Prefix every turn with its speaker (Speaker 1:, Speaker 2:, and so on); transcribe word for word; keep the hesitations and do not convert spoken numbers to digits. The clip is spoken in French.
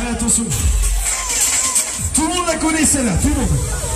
Speaker 1: Allez, attention. Tout le monde la connaît celle-là, tout le monde.